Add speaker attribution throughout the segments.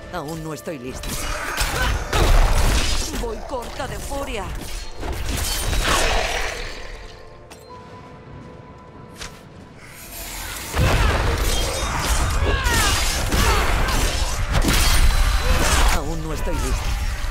Speaker 1: Aún no estoy lista. Voy corta de furia. Aún no estoy lista.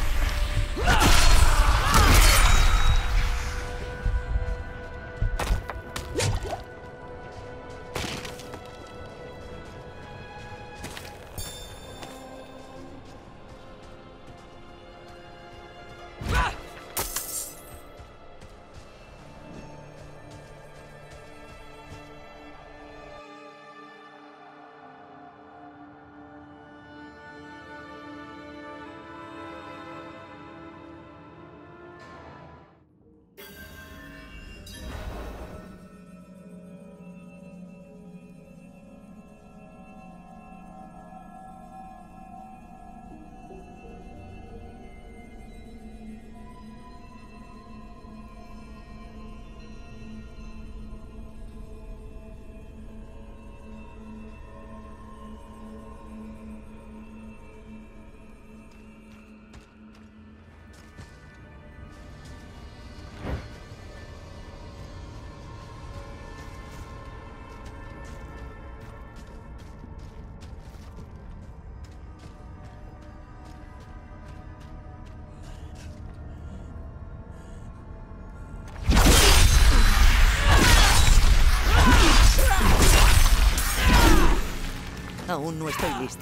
Speaker 1: Aún no estoy lista.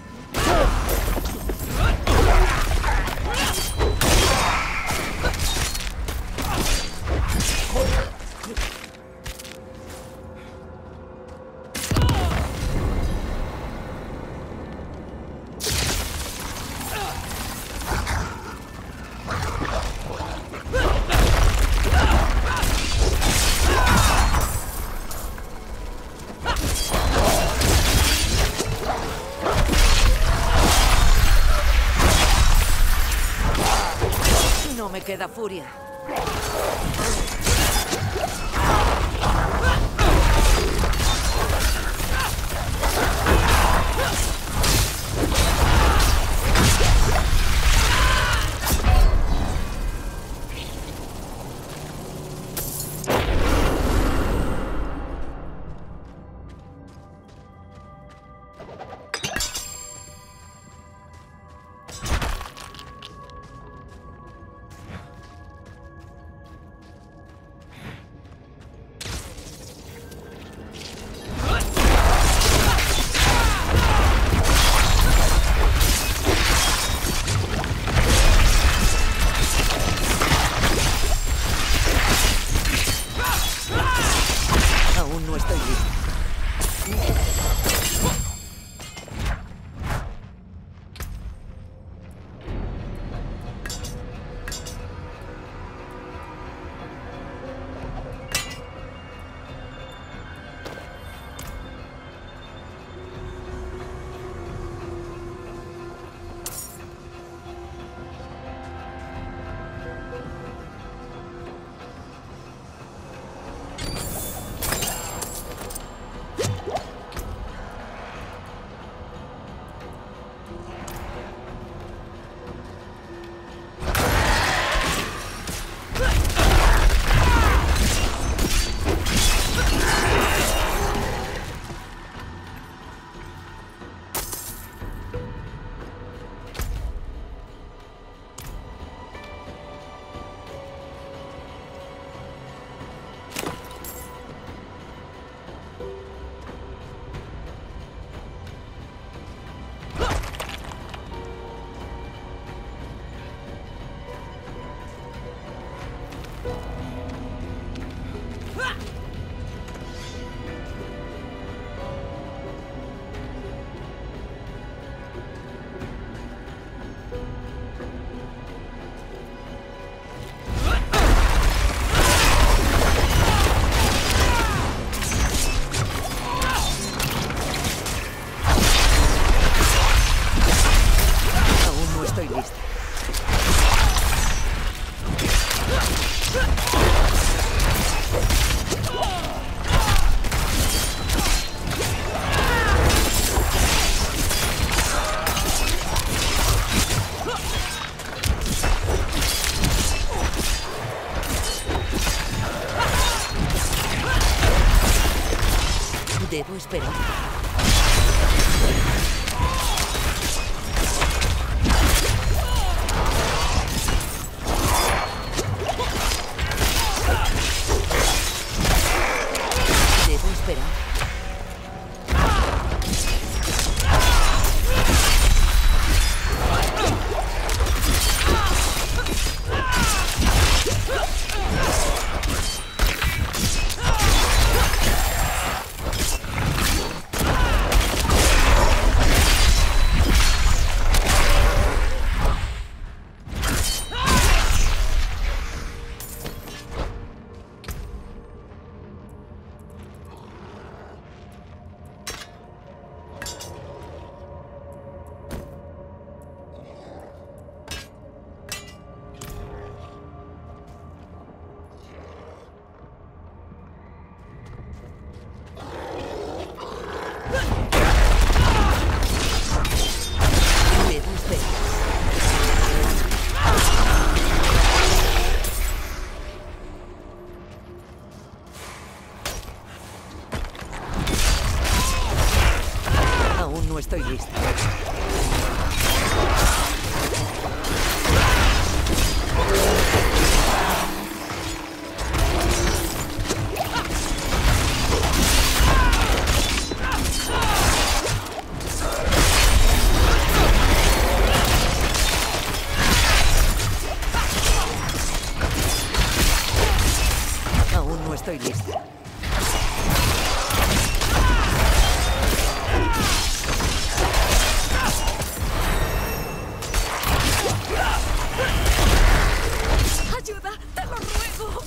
Speaker 1: No me queda furia. Aún no estoy lista. esperar. Debo esperar. Aún no estoy lista. Aún no estoy lista.
Speaker 2: ¡Ayuda! ¡Te lo ruego!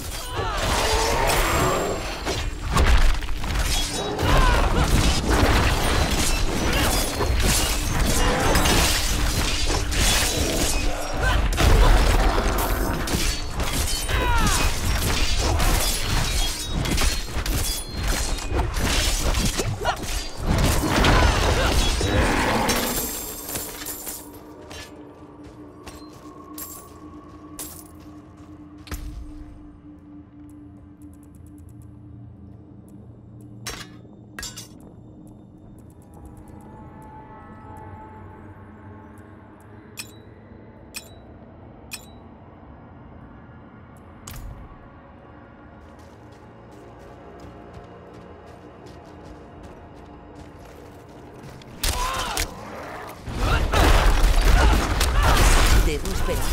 Speaker 1: Debo esperar.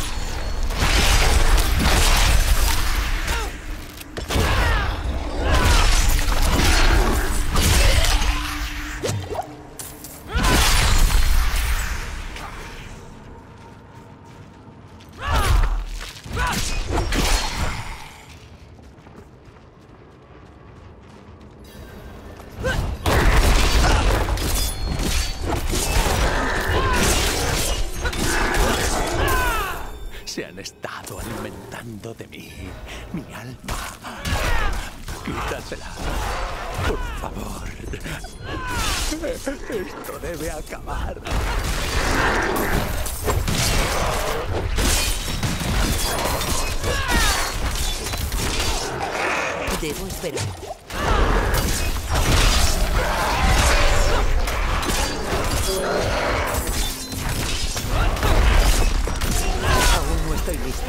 Speaker 3: Se han estado alimentando de mí, mi alma. Quítasela, por favor. Esto debe acabar.
Speaker 1: Debo esperar. Aún no estoy lista.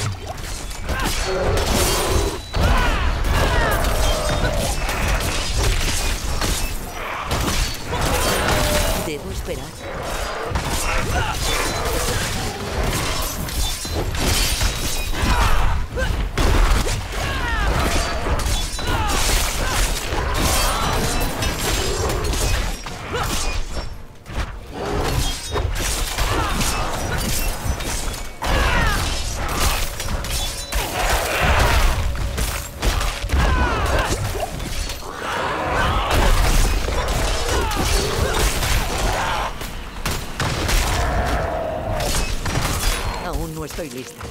Speaker 1: Debo esperar. Aún no estoy lista.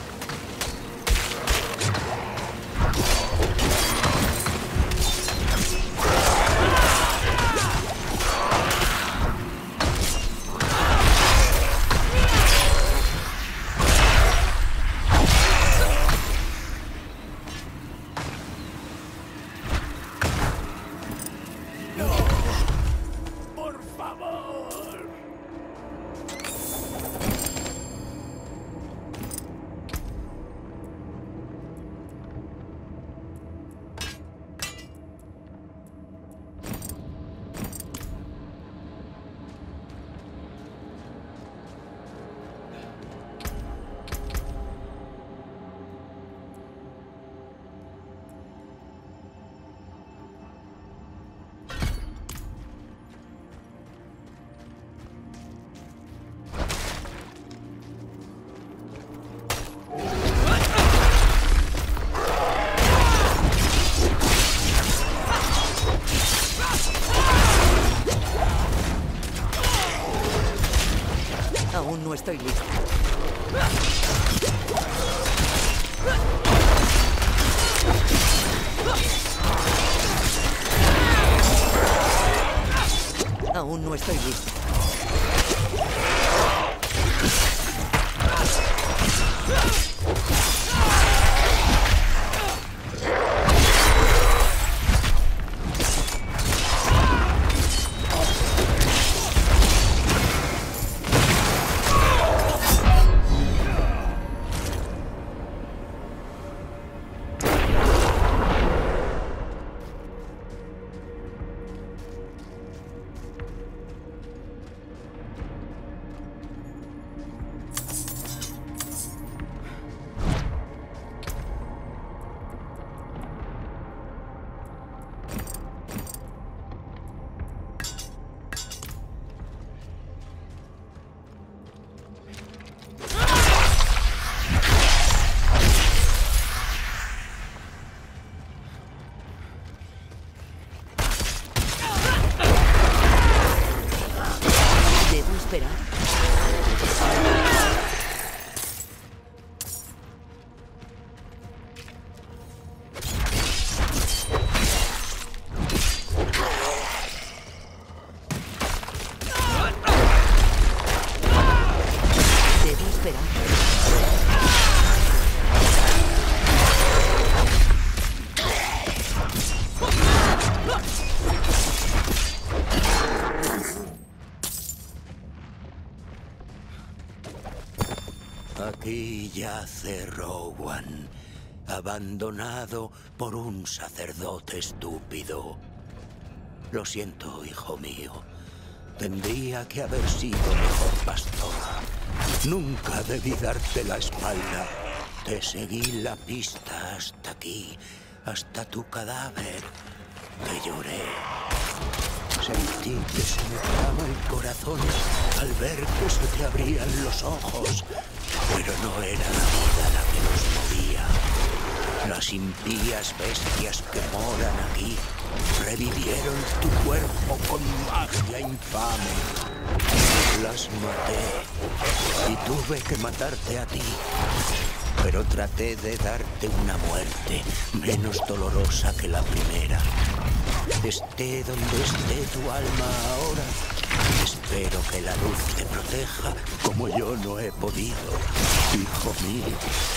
Speaker 1: Aún no estoy lista. Aún no estoy lista. Debo esperar. Debo esperar.
Speaker 3: Aquí yace Rowan, abandonado por un sacerdote estúpido. Lo siento, hijo mío. Tendría que haber sido mejor pastor. Nunca debí darte la espalda. Te seguí la pista hasta aquí, hasta tu cadáver. Te lloré. Sentí que se me paraba el corazón al ver que se te abrían los ojos. Pero no era la vida la que nos movía. Las impías bestias que moran aquí revivieron tu cuerpo con magia infame. Las maté y tuve que matarte a ti. Pero traté de darte una muerte menos dolorosa que la primera. Esté donde esté tu alma ahora, espero que la luz te proteja como yo no he podido, hijo mío.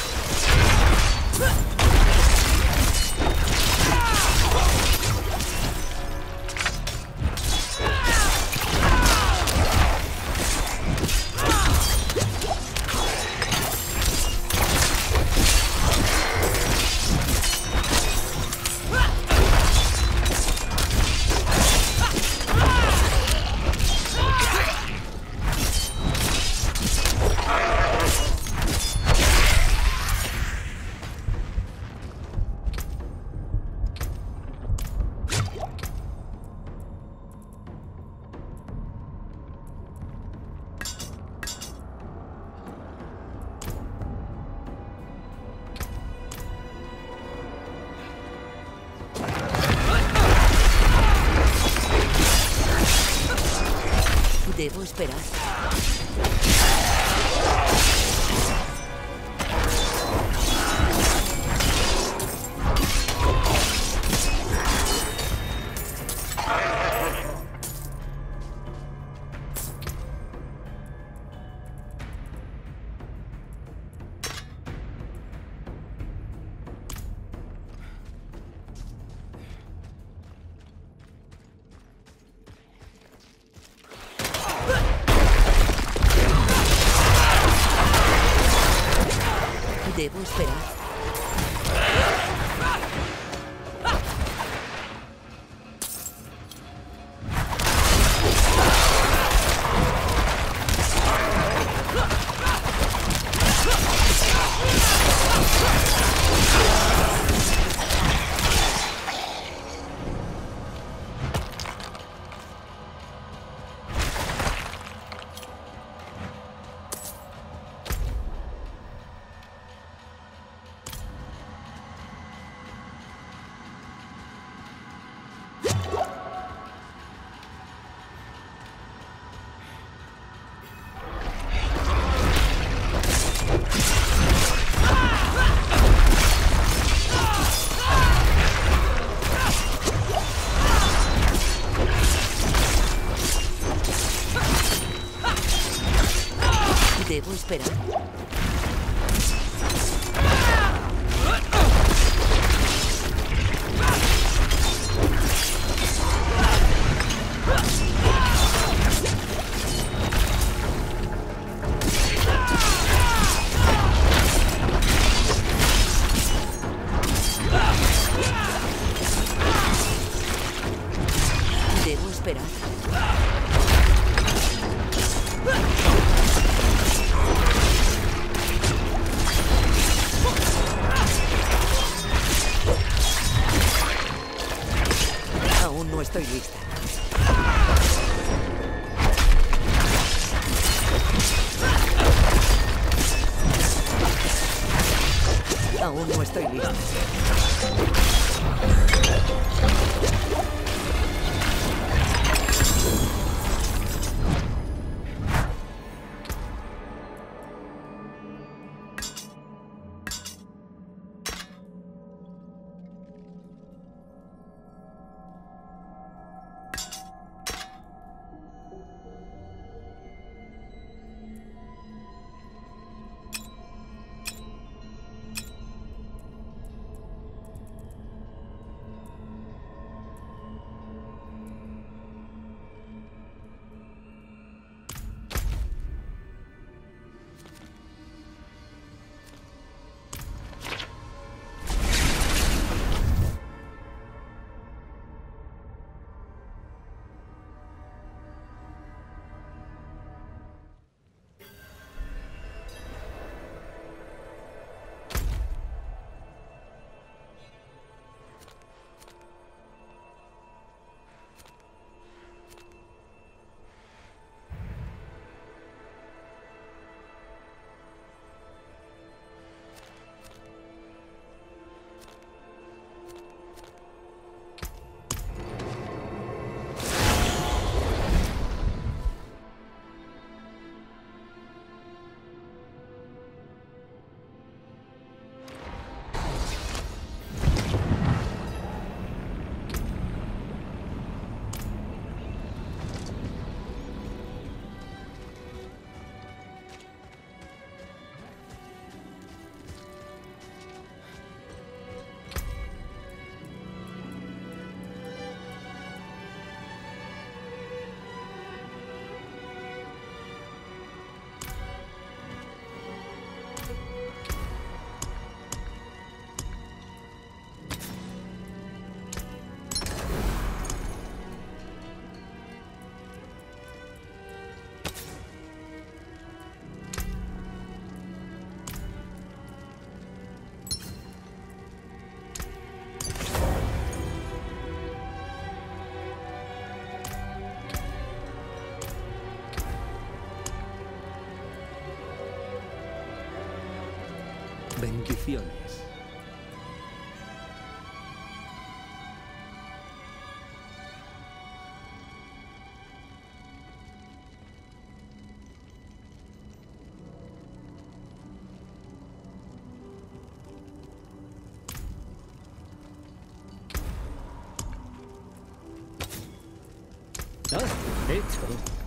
Speaker 1: Debo esperar. Debo esperar. Debo esperar. Aún no estoy lista. Aún no estoy lista.
Speaker 4: Bendiciones. Ah, hecho.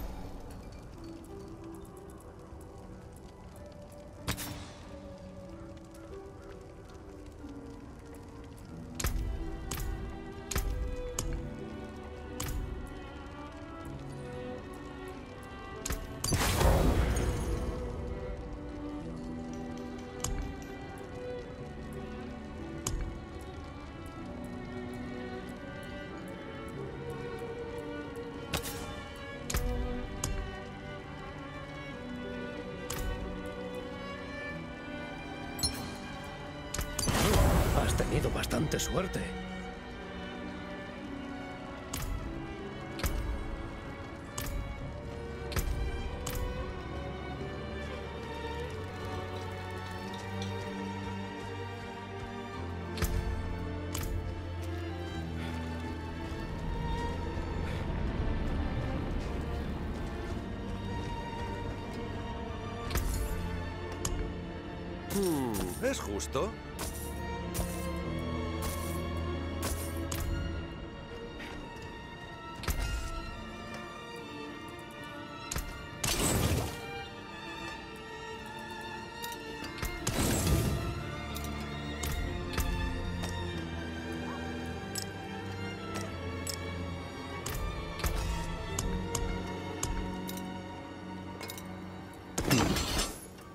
Speaker 4: Has tenido bastante suerte.
Speaker 5: ¿Es justo?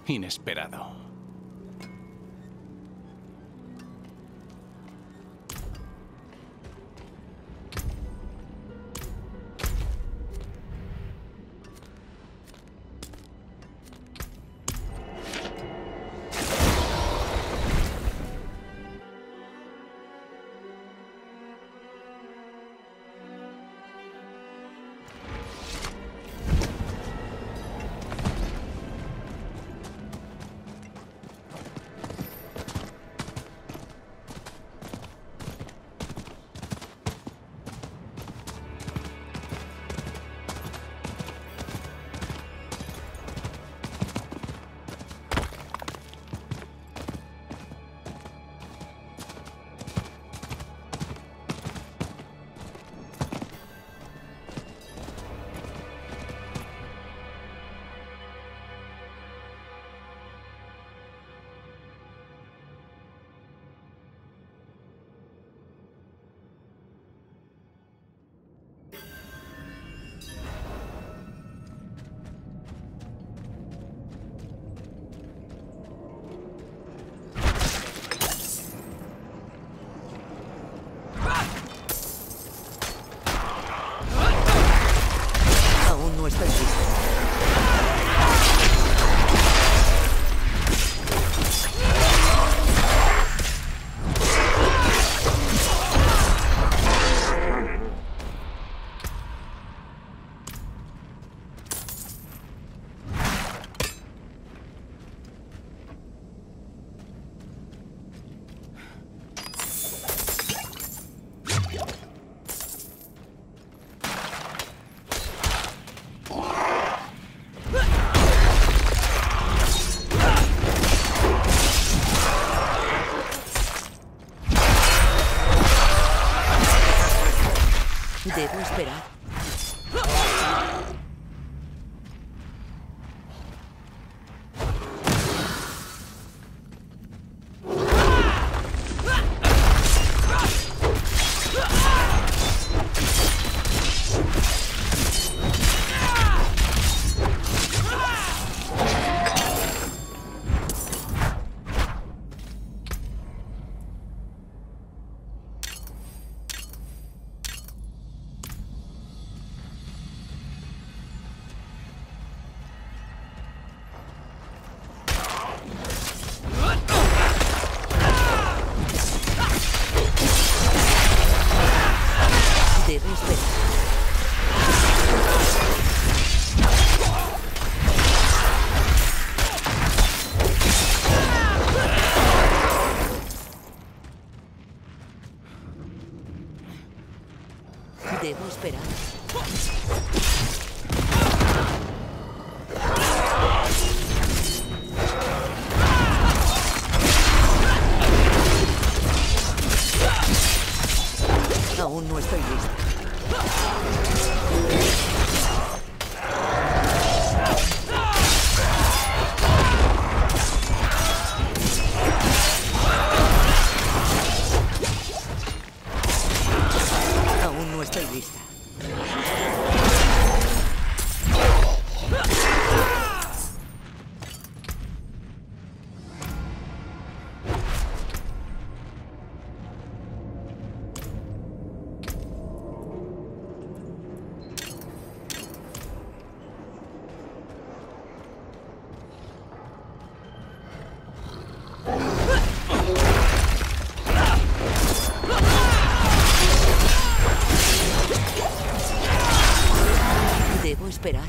Speaker 5: inesperado.
Speaker 1: Aún no estoy listo. Debo esperar. Debo esperar. Debo esperar. Aún no estoy lista. Aún no estoy lista. Debo esperar.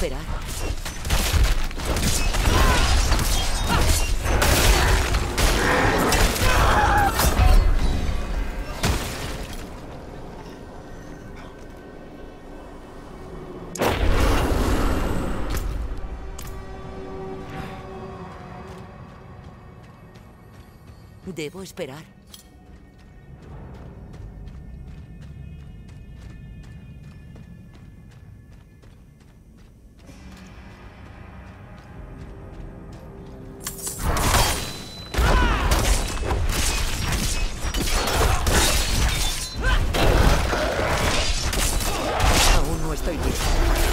Speaker 1: esperar. Debo esperar. Aún no estoy listo.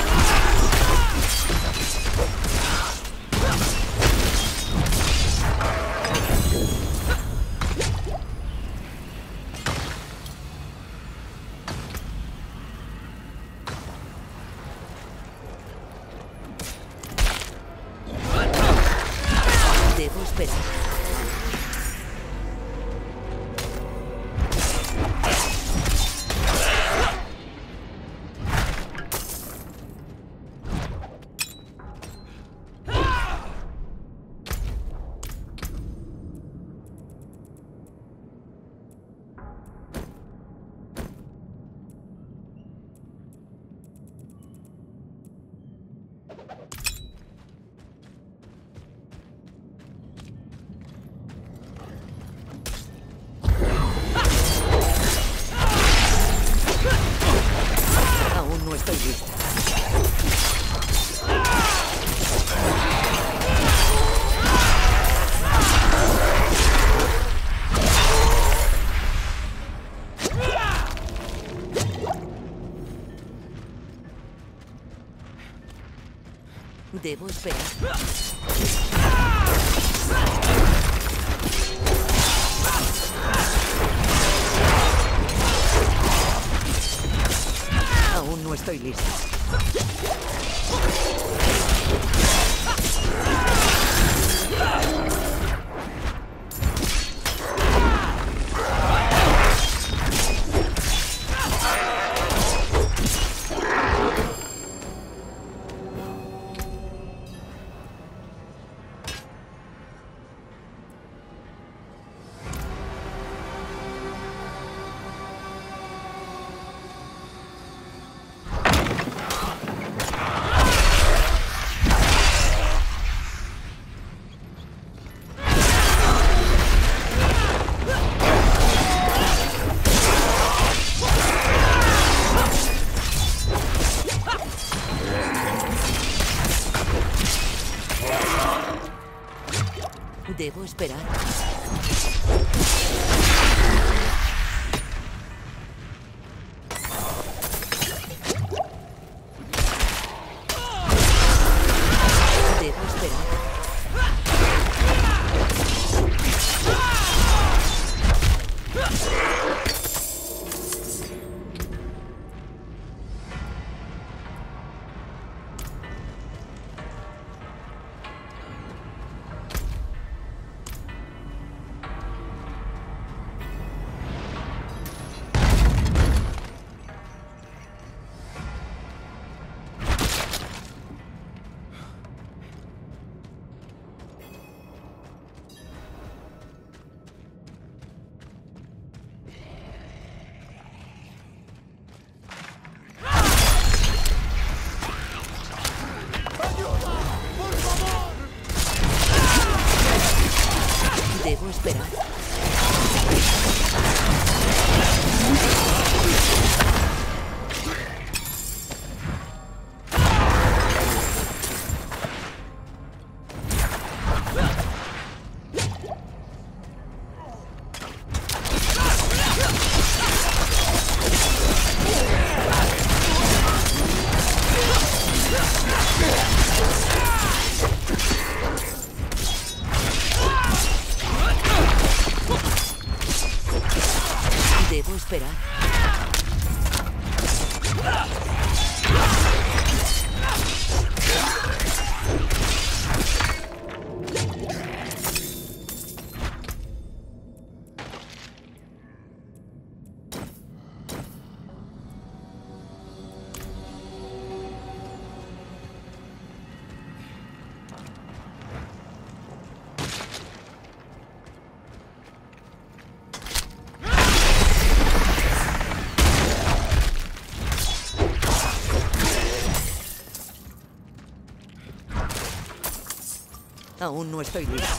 Speaker 1: Debo esperar. Aún no estoy lista. Debo esperar. Aún no estoy listo. Debo esperar. Debo esperar. Debo esperar. Debo esperar. Aún no estoy listo.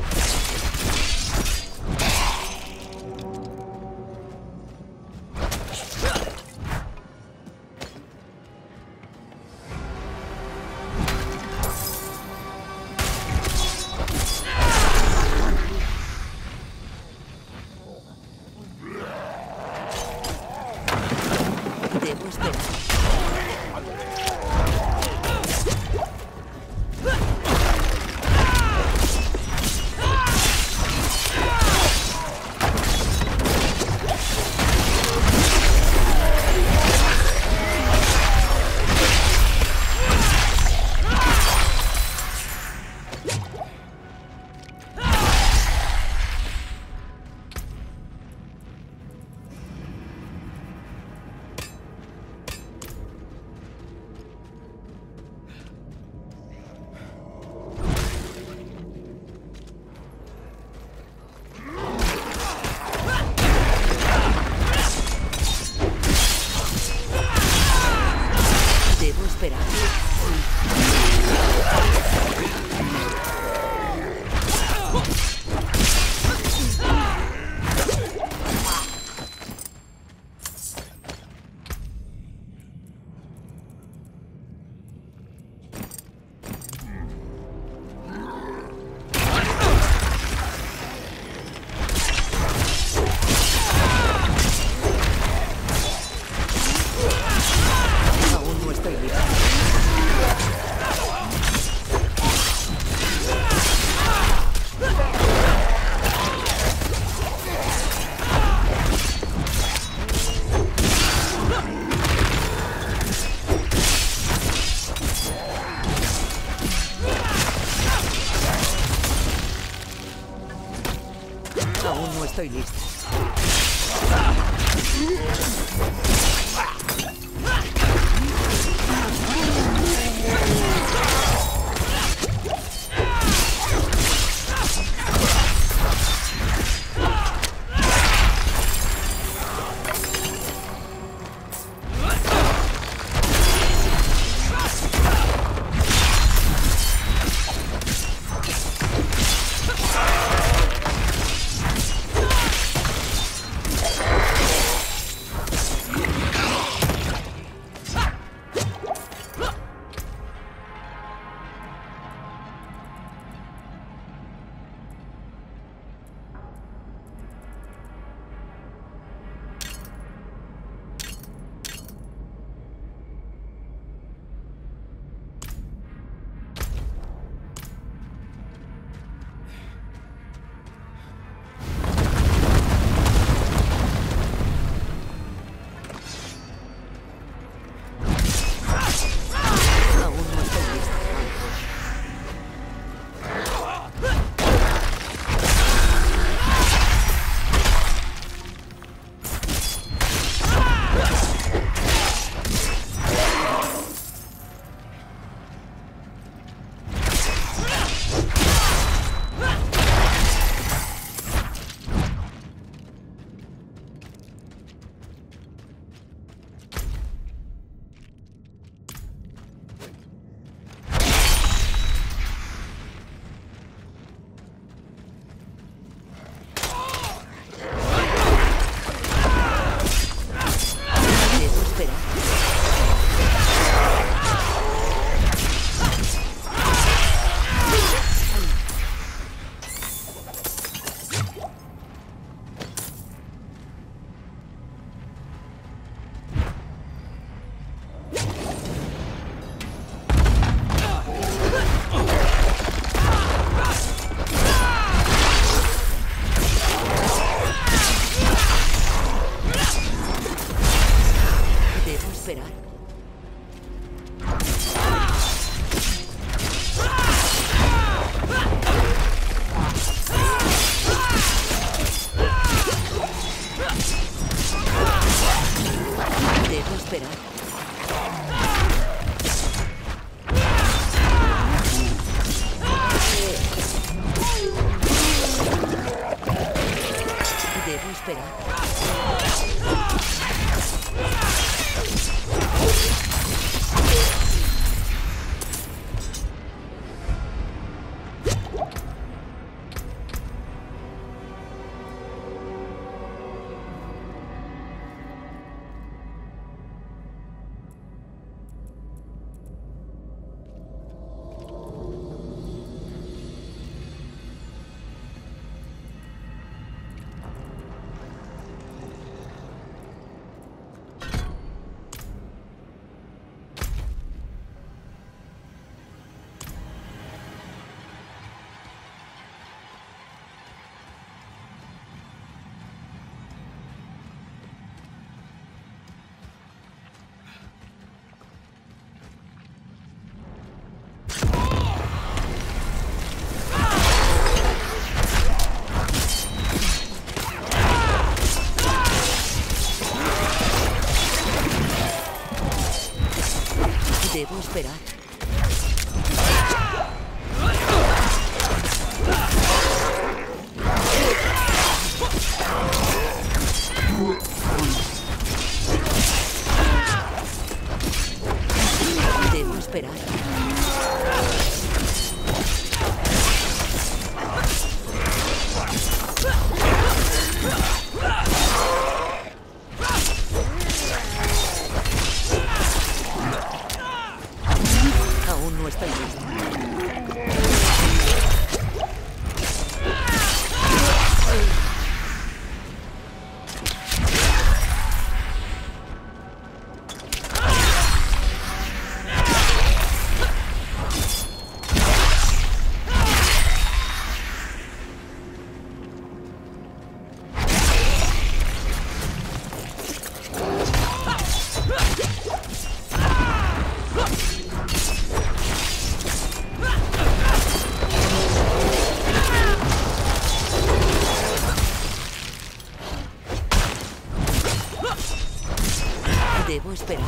Speaker 1: Debo esperar. Debo esperar. Aún no estoy listo. Aún no estoy listo. Aún no estoy listo. Debo esperar. Debo esperar. Debo esperar. Debo esperar. Debo esperar. Debo esperar. Aún no estoy lista. Debo esperar.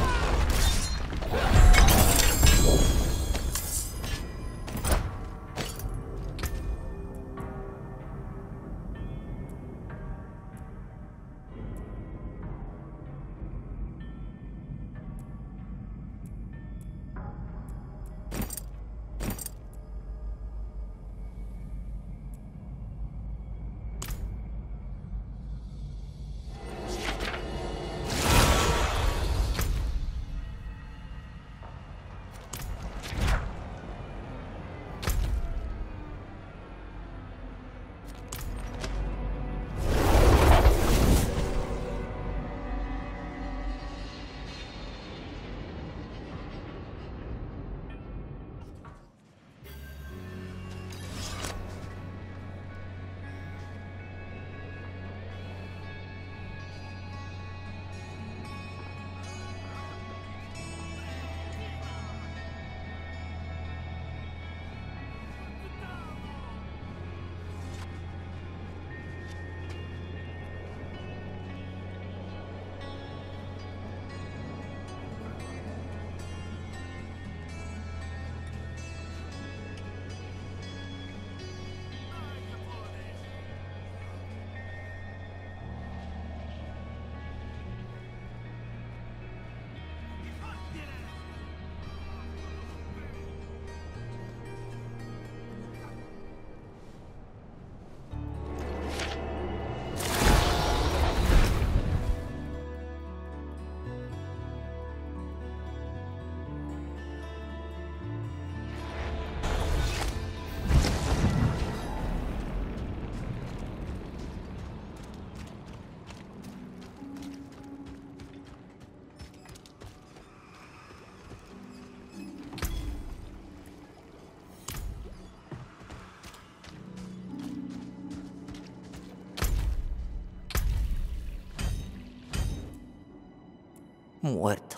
Speaker 1: Muerto.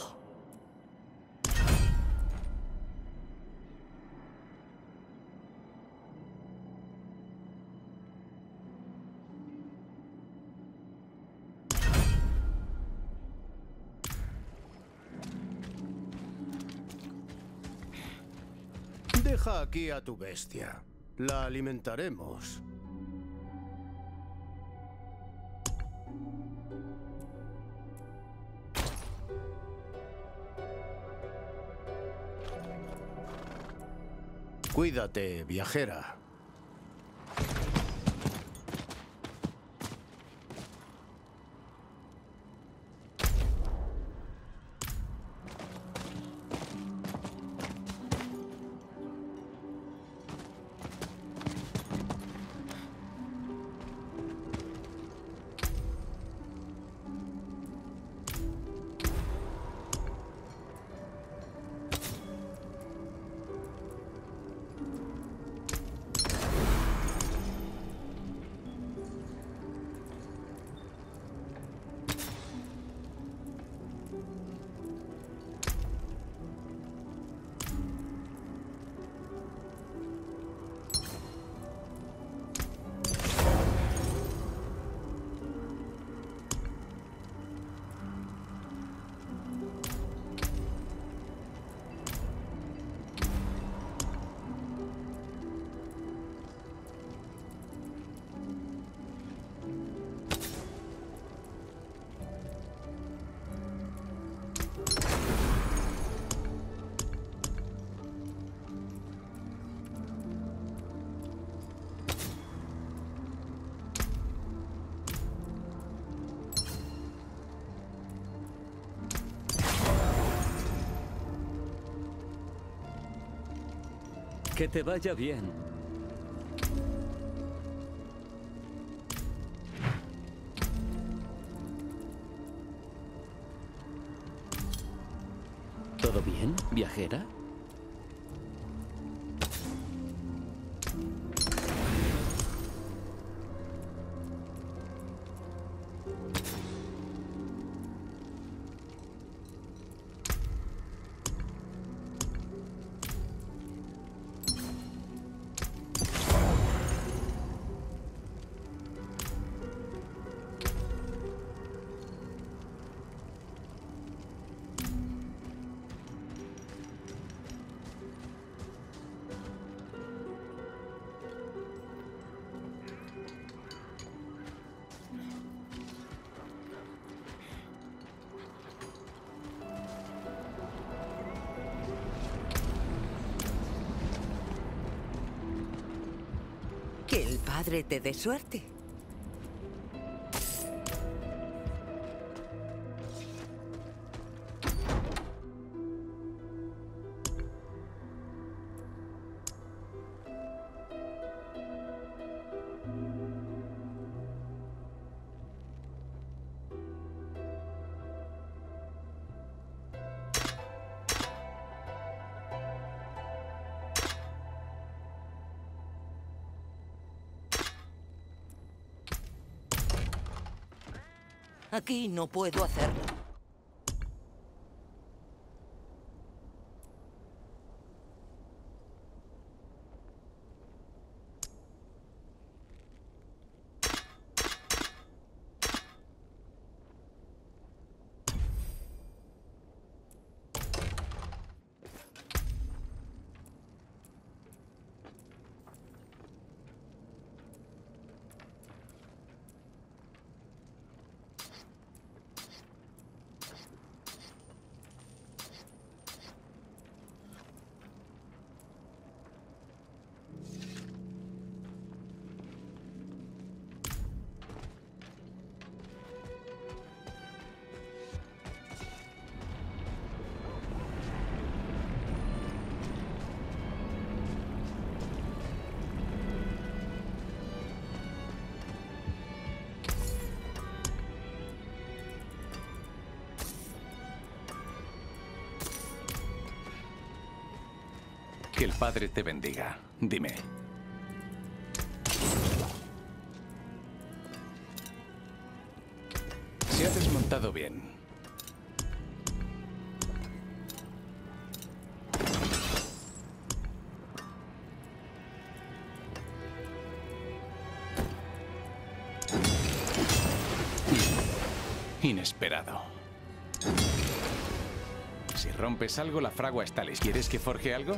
Speaker 5: Deja aquí a tu bestia. La alimentaremos. Cuídate, viajera.
Speaker 4: Que te vaya bien. ¿Todo bien, viajera?
Speaker 1: Que el padre te dé suerte. Aquí no puedo hacerlo.
Speaker 6: Que el Padre te bendiga. Dime. Se ha desmontado bien. Inesperado. Si rompes algo, la fragua está lista. ¿Quieres que forje algo?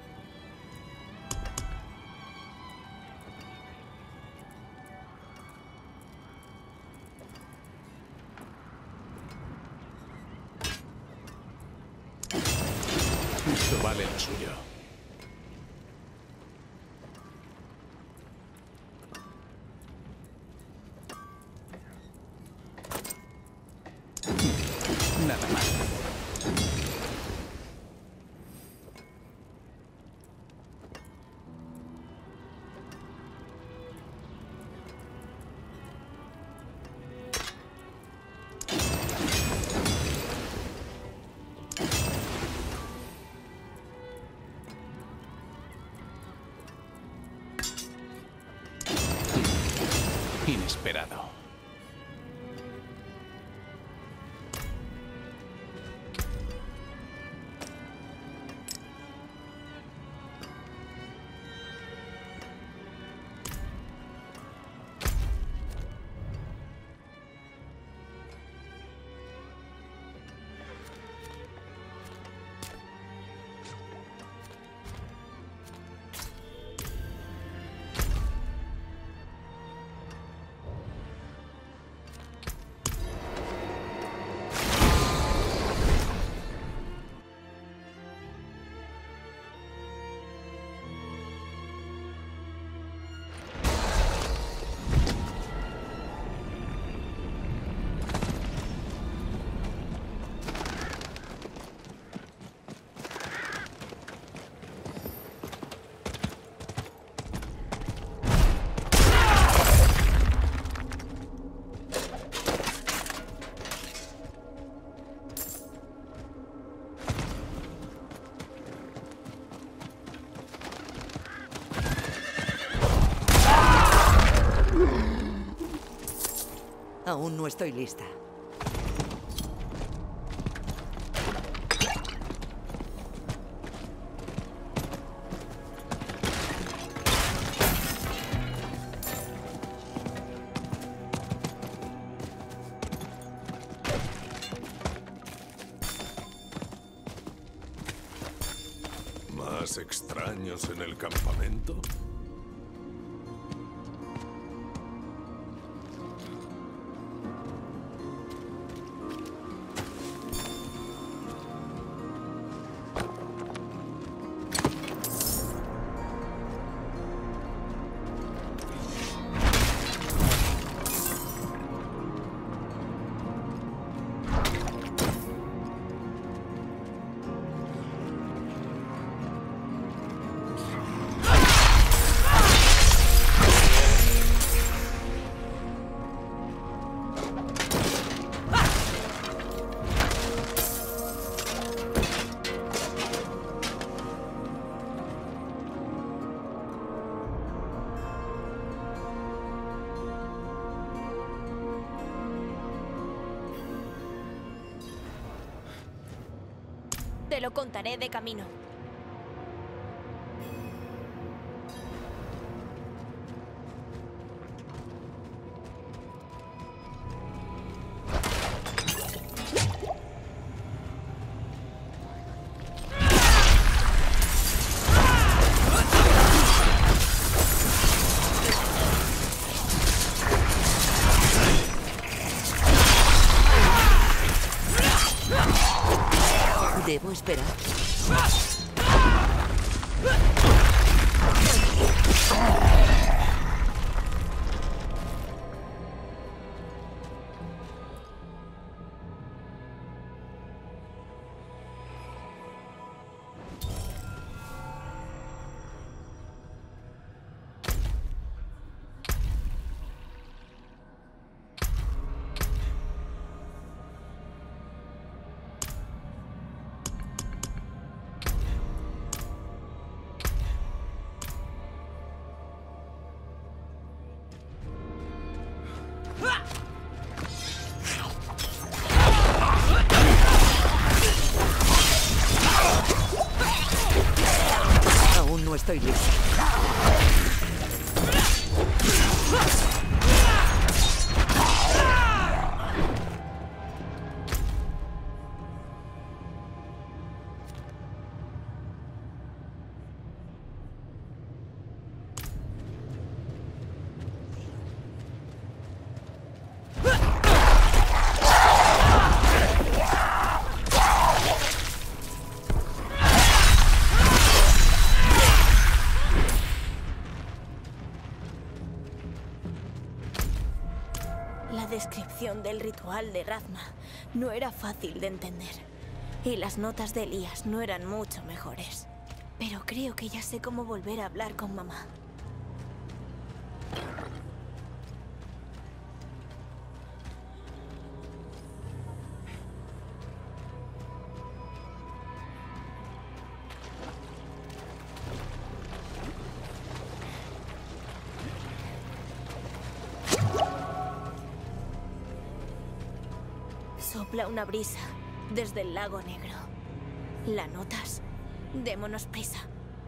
Speaker 6: Esto vale lo suyo. Nada más. Inesperado.
Speaker 1: Aún no estoy lista.
Speaker 7: ¿Más extraños en el campamento?
Speaker 2: Te lo contaré de camino.
Speaker 1: Debo esperar. Aún no estoy lista.
Speaker 2: La descripción del ritual de Razma no era fácil de entender. Y las notas de Elías no eran mucho mejores. Pero creo que ya sé cómo volver a hablar con mamá. Sopla una brisa desde el lago negro. ¿La notas? Démonos prisa.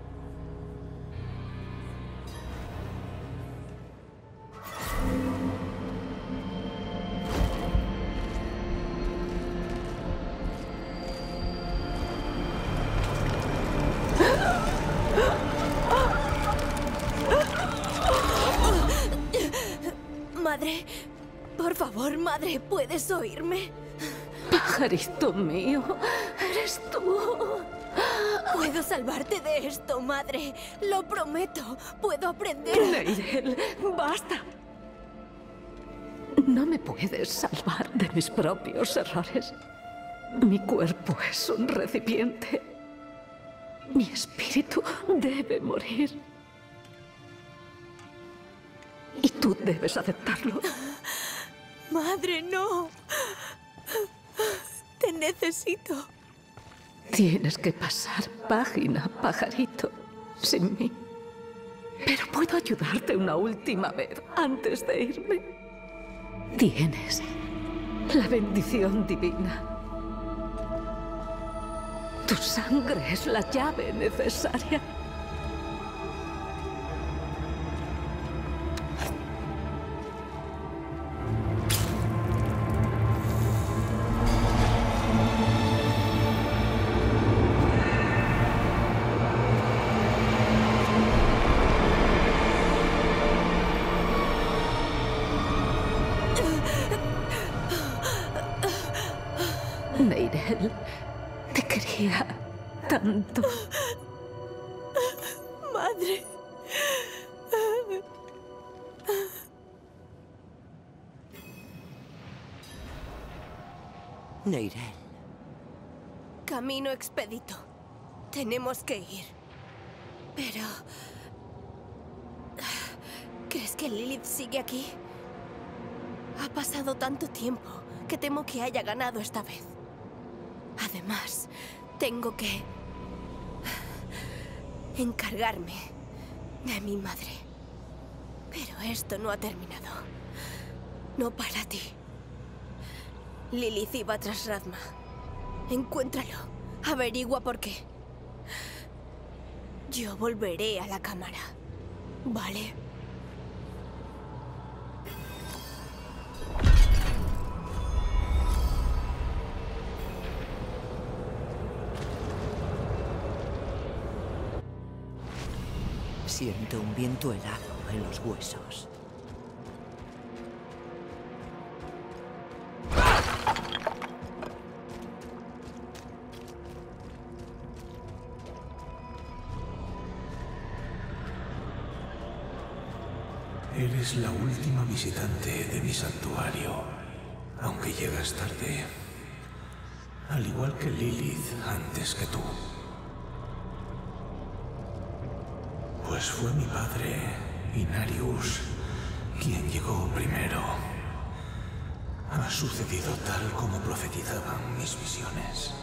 Speaker 2: Madre, por favor, madre, ¿puedes oírme?
Speaker 8: Pajarito mío, eres tú.
Speaker 2: Puedo salvarte de esto, madre. Lo prometo. Puedo aprender.
Speaker 8: Neirel, basta. No me puedes salvar de mis propios errores. Mi cuerpo es un recipiente. Mi espíritu debe morir. Y tú debes aceptarlo.
Speaker 2: Madre, no. Te necesito.
Speaker 8: Tienes que pasar página, pajarito, sin mí. Pero puedo ayudarte una última vez antes de irme. Tienes la bendición divina. Tu sangre es la llave necesaria. Neyrelle, te quería tanto.
Speaker 2: Madre.
Speaker 1: Neyrelle.
Speaker 2: Camino expedito. Tenemos que ir. Pero... ¿crees que Lilith sigue aquí? Ha pasado tanto tiempo que temo que haya ganado esta vez. Además, tengo que... encargarme de mi madre. Pero esto no ha terminado. No para ti. Lilith iba tras Rathma. Encuéntralo. Averigua por qué. Yo volveré a la cámara. ¿Vale?
Speaker 1: Siento un viento helado en los huesos.
Speaker 9: Eres la última visitante de mi santuario, aunque llegas tarde, al igual que Lilith antes que tú. Pues fue mi padre, Inarius, quien llegó primero. Ha sucedido tal como profetizaban mis visiones.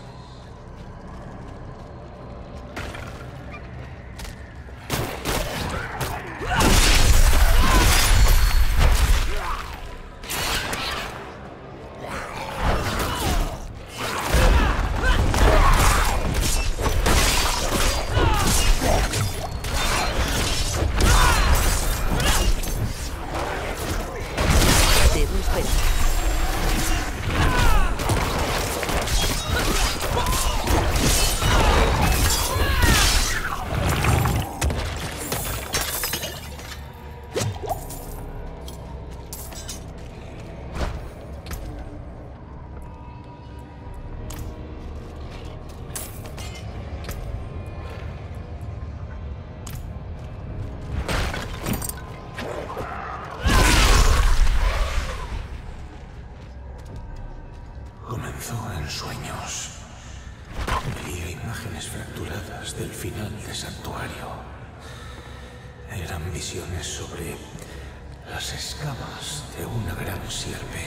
Speaker 9: Comenzó en sueños. Veía imágenes fracturadas del final del santuario. Eran visiones sobre las escamas de una gran sierpe.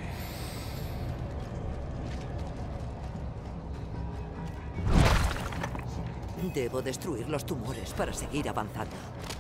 Speaker 1: Debo destruir los tumores para seguir avanzando.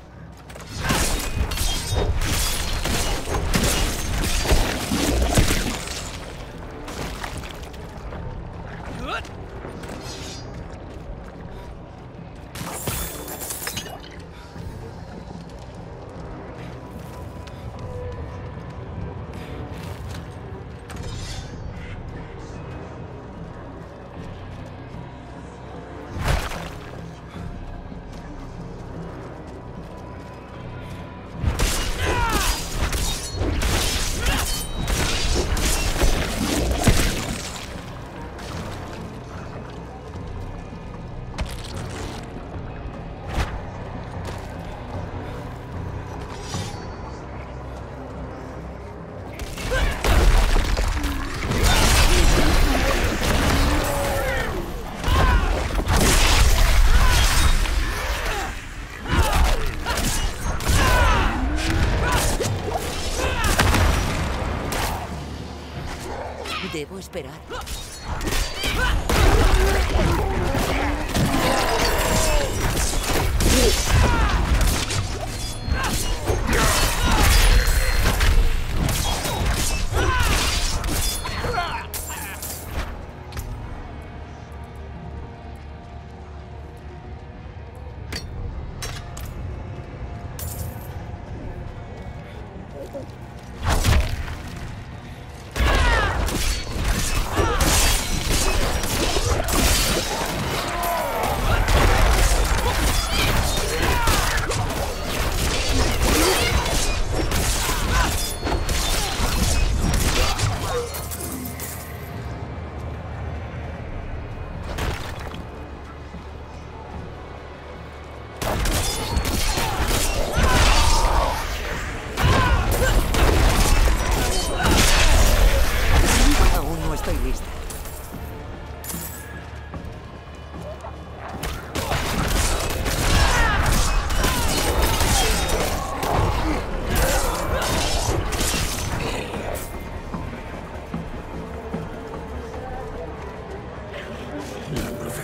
Speaker 1: Debo esperar.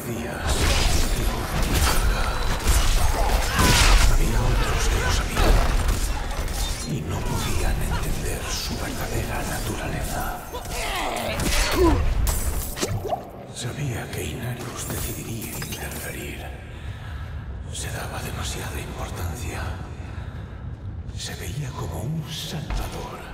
Speaker 9: profecías, digo, había otros que lo sabían y no podían entender su verdadera naturaleza. Sabía que Inarius decidiría interferir. Se daba demasiada importancia. Se veía como un salvador.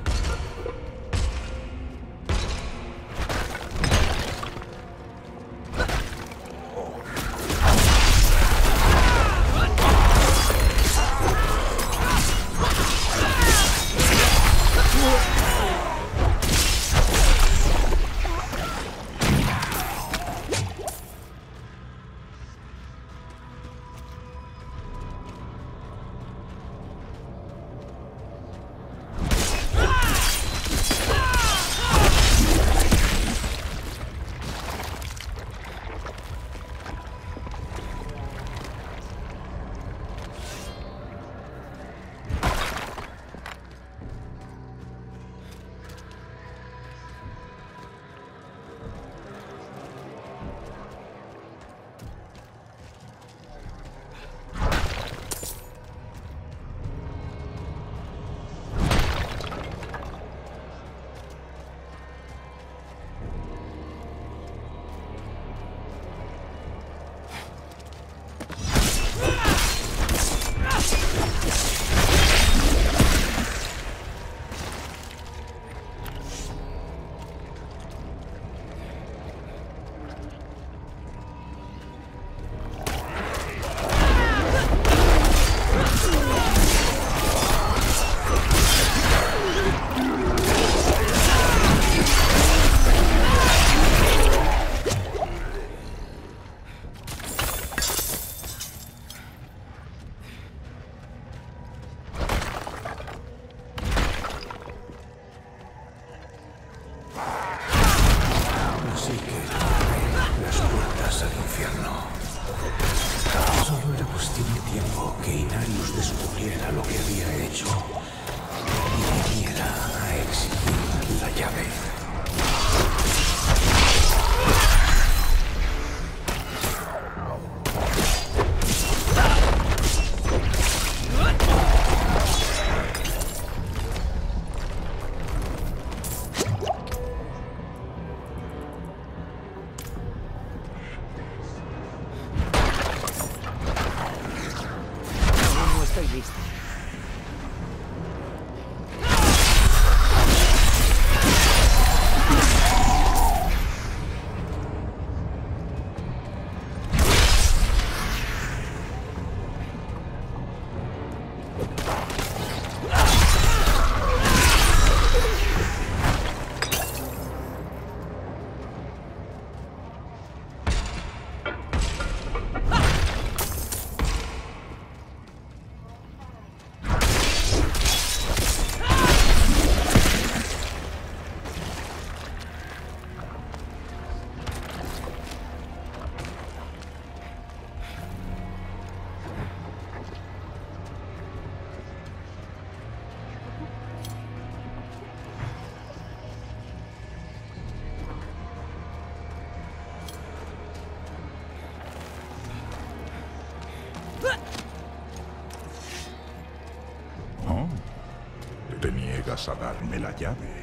Speaker 10: Te niegas a darme la llave.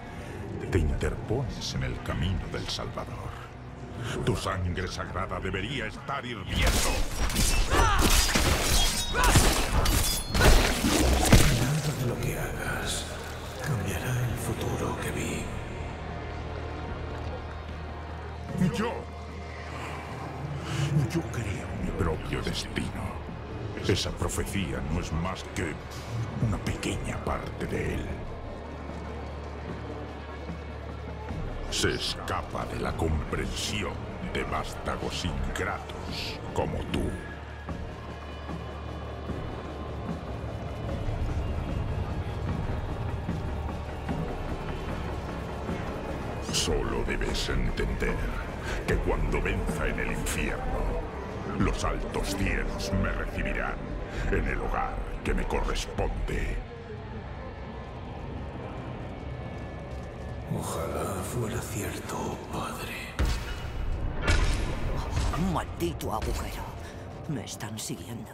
Speaker 10: Te interpones en el camino del Salvador. Tu sangre sagrada debería estar hirviendo.
Speaker 9: Nada de lo que hagas cambiará el futuro que vi.
Speaker 10: Yo creo mi propio destino. Esa profecía no es más que una pequeña parte de él. Se escapa de la comprensión de vástagos ingratos como tú. Solo debes entender que cuando venza en el infierno, los altos cielos me recibirán en el hogar que me corresponde.
Speaker 9: Ojalá fuera cierto, padre.
Speaker 1: Maldito agujero. Me están siguiendo.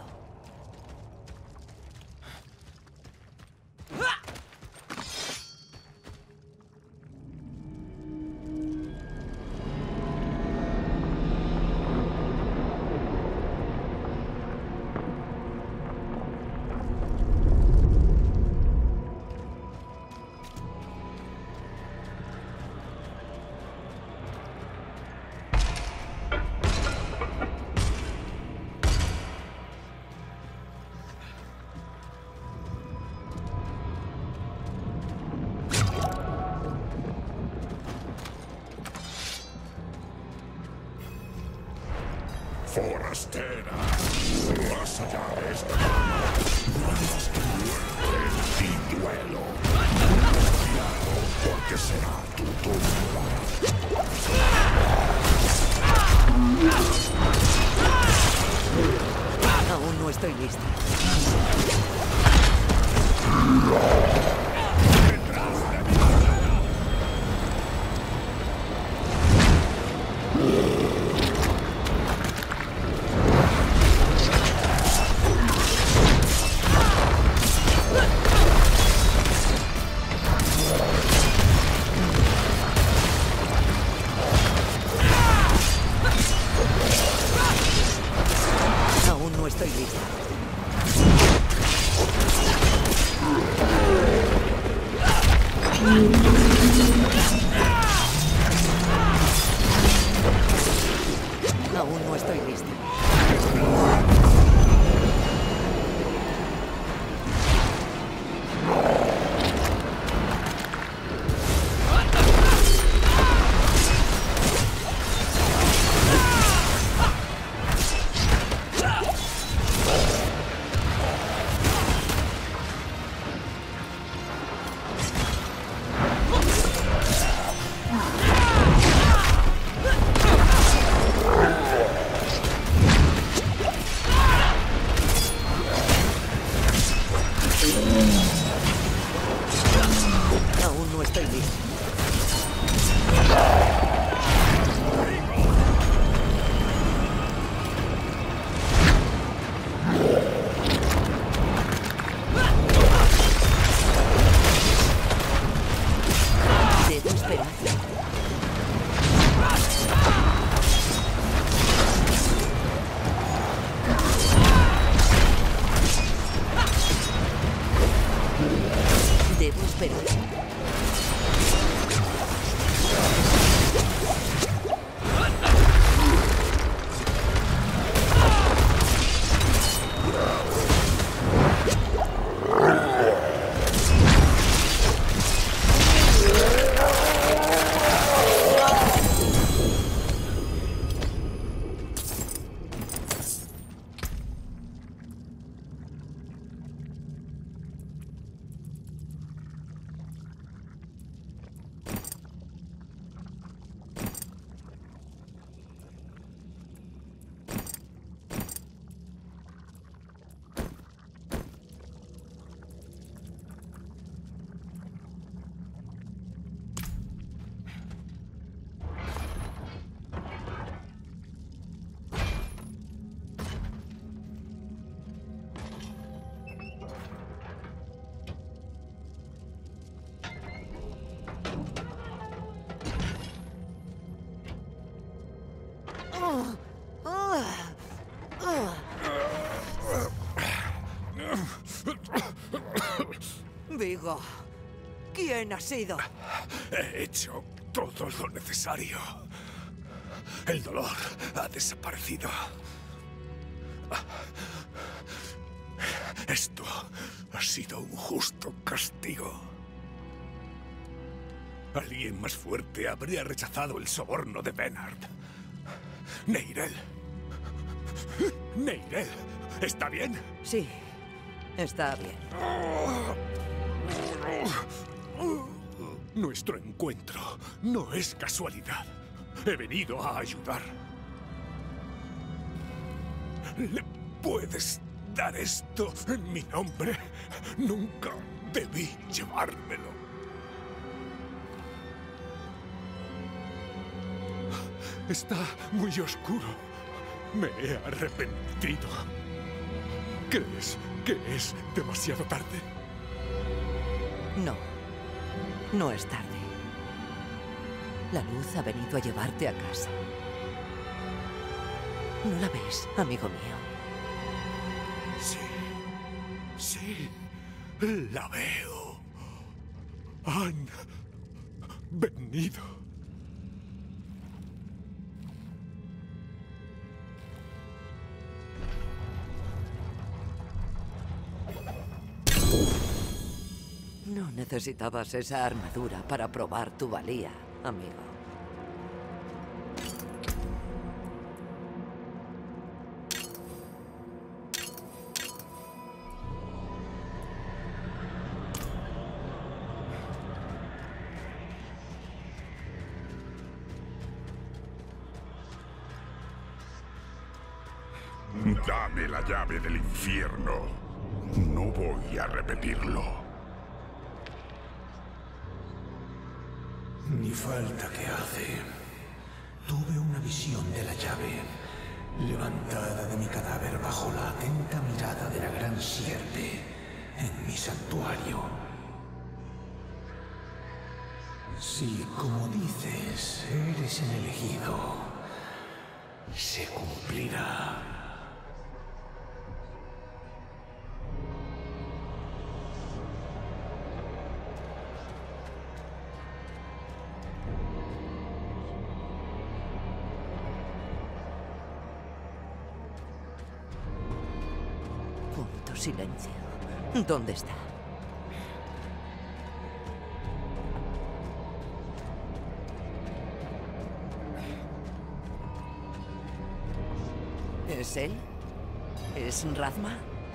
Speaker 10: Forastera, más allá de esta cama, no hay más que muerte y duelo. Cuidado, porque será tu tumba.
Speaker 1: Aún no estoy lista. Aún no estoy lista. Aún no estoy lista. Aún no estoy listo. Debo esperar. Debo esperar. Vigo, ¿quién ha sido?
Speaker 10: He hecho todo lo necesario. El dolor ha desaparecido. Esto ha sido un justo castigo. Alguien más fuerte habría rechazado el soborno de Bernard. Neyrelle. Neyrelle, ¿está bien?
Speaker 1: Sí, está bien.
Speaker 10: Nuestro encuentro no es casualidad. He venido a ayudar. ¿Le puedes dar esto en mi nombre? Nunca debí llevármelo. Está muy oscuro.
Speaker 7: Me he arrepentido. ¿Crees que es demasiado tarde?
Speaker 1: No. No es tarde. La luz ha venido a llevarte a casa. ¿No la ves, amigo mío?
Speaker 7: Sí, la veo. Han venido.
Speaker 1: No necesitabas esa armadura para probar tu valía, amigo.
Speaker 10: Dame la llave del infierno. No voy a repetirlo.
Speaker 9: Ni falta que hace. Tuve una visión de la llave, levantada de mi cadáver bajo la atenta mirada de la gran sierpe en mi santuario. Si, como dices, eres el elegido, se cumplirá.
Speaker 1: Punto silencio. ¿Dónde está? ¿Es él? ¿Es Razma?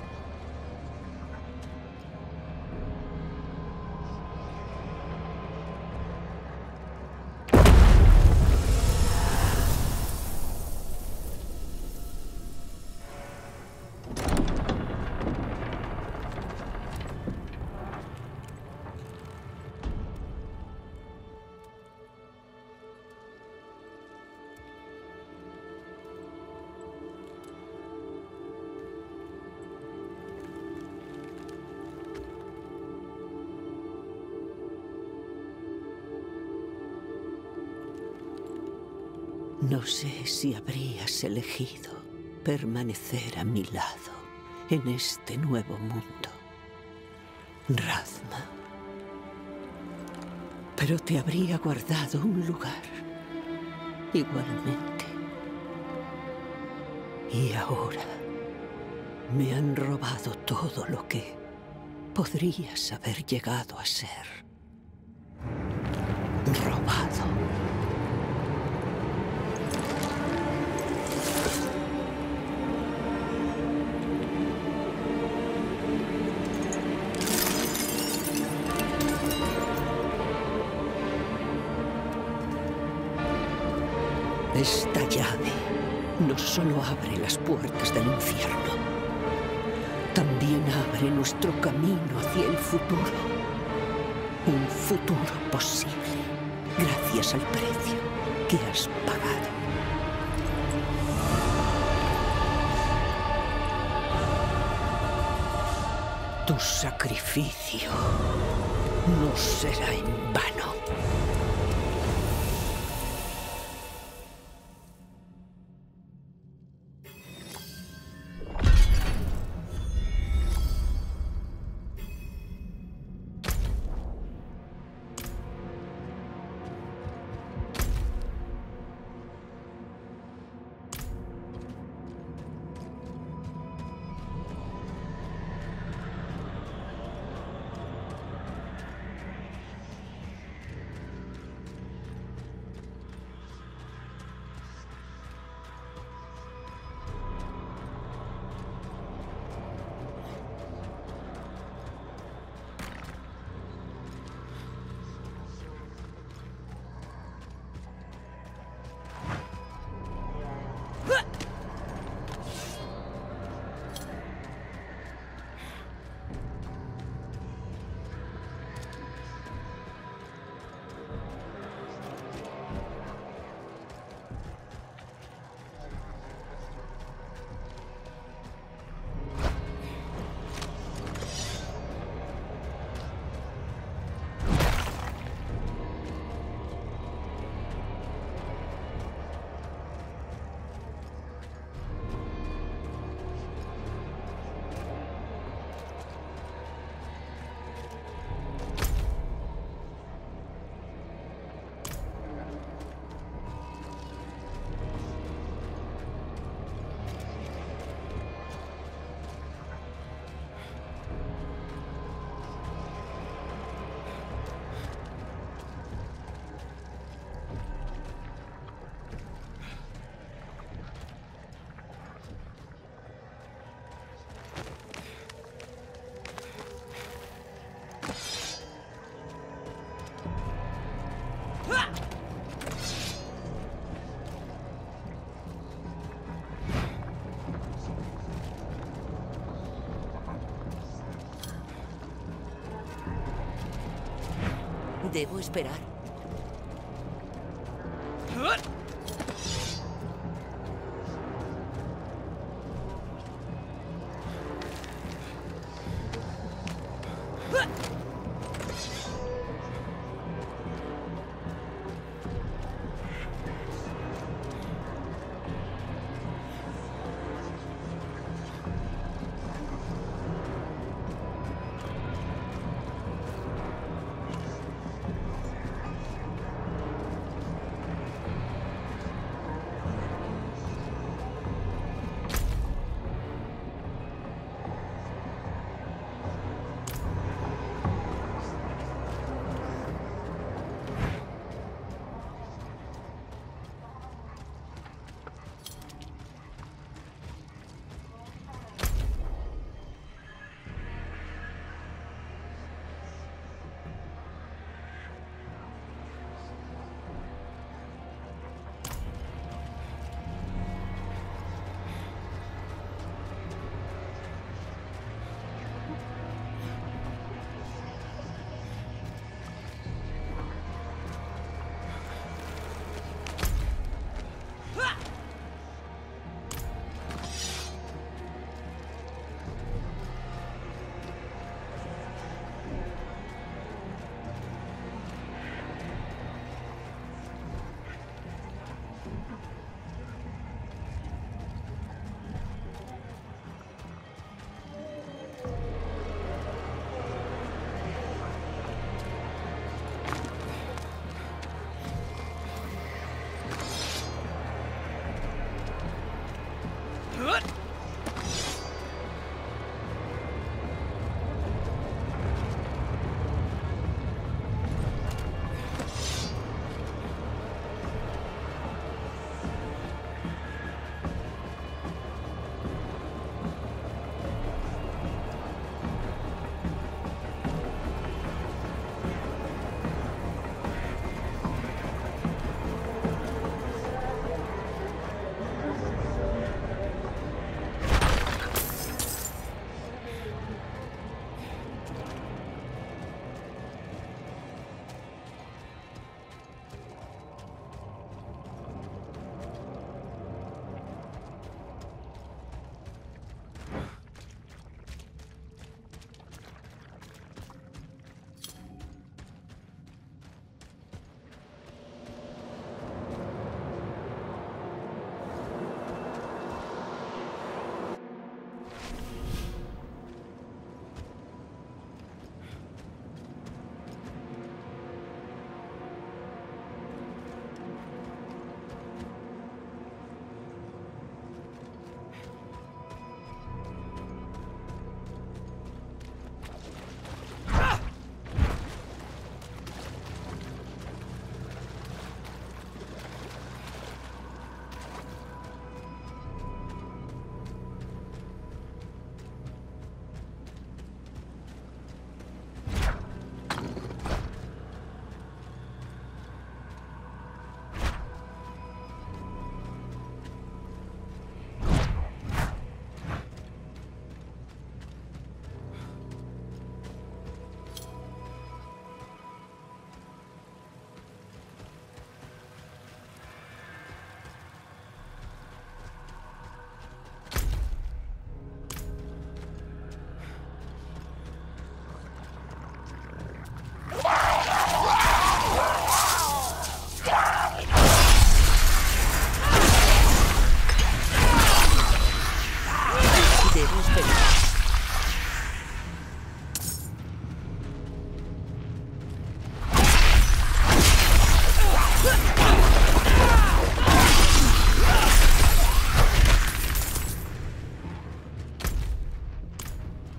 Speaker 1: No sé si habrías elegido permanecer a mi lado en este nuevo mundo, Razma. Pero te habría guardado un lugar, igualmente. Y ahora me han robado todo lo que podrías haber llegado a ser. Robado. Esta llave no solo abre las puertas del infierno, también abre nuestro camino hacia el futuro. Un futuro posible, gracias al precio que has pagado. Tu sacrificio no será en vano. Debo esperar.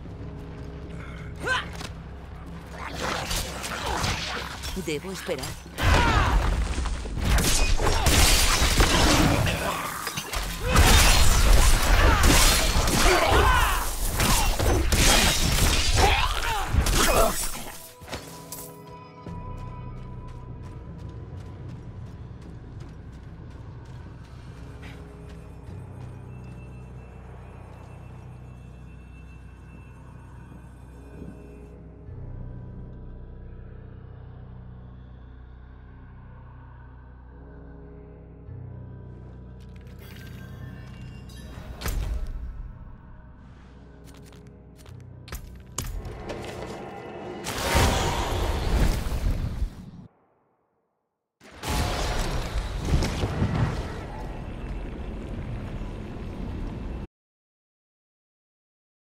Speaker 1: Debo esperar.